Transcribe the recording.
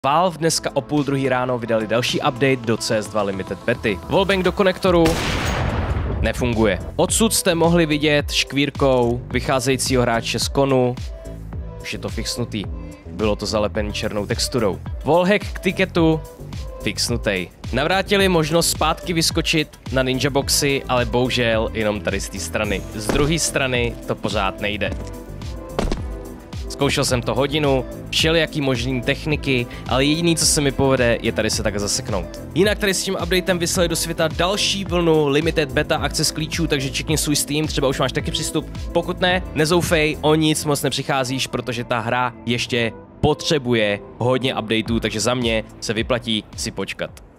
Valve dneska o 1:30 ráno vydali další update do CS2 Limited Bety. Wallbang do konektoru nefunguje. Odsud jste mohli vidět škvírkou vycházejícího hráče z konu. Už je to fixnutý. Bylo to zalepený černou texturou. Wallhack k tiketu fixnutej. Navrátili možnost zpátky vyskočit na ninja boxy, ale bohužel jenom tady z té strany. Z druhé strany to pořád nejde. Zkoušel jsem to hodinu, všelijaký možný techniky, ale jediný, co se mi povede, je tady se tak zaseknout. Jinak tady s tím updatem vyslali do světa další vlnu limited beta akce z klíčů, takže čekni svůj Steam, třeba už máš taky přístup. Pokud ne, nezoufej, o nic moc nepřicházíš, protože ta hra ještě potřebuje hodně updateů, takže za mě se vyplatí si počkat.